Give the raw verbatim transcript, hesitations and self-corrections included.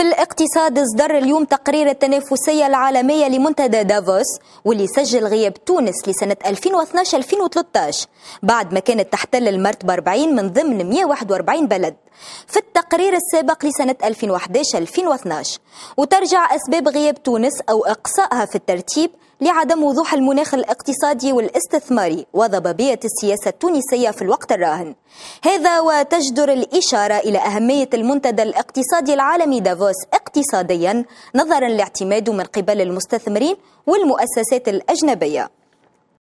في الاقتصاد اصدر اليوم تقرير التنافسية العالمية لمنتدى دافوس واللي سجل غياب تونس لسنة ألفين واثناش ألفين وثلاثة عشر بعد ما كانت تحتل المرتبة أربعين من ضمن مئة وواحد وأربعين بلد في التقرير السابق لسنة ألفين وأحد عشر ألفين واثناش. وترجع أسباب غياب تونس أو إقصائها في الترتيب لعدم وضوح المناخ الاقتصادي والاستثماري وضبابية السياسة التونسية في الوقت الراهن. هذا وتجدر الإشارة إلى أهمية المنتدى الاقتصادي العالمي دافوس اقتصاديا نظرا لاعتماده من قبل المستثمرين والمؤسسات الأجنبية.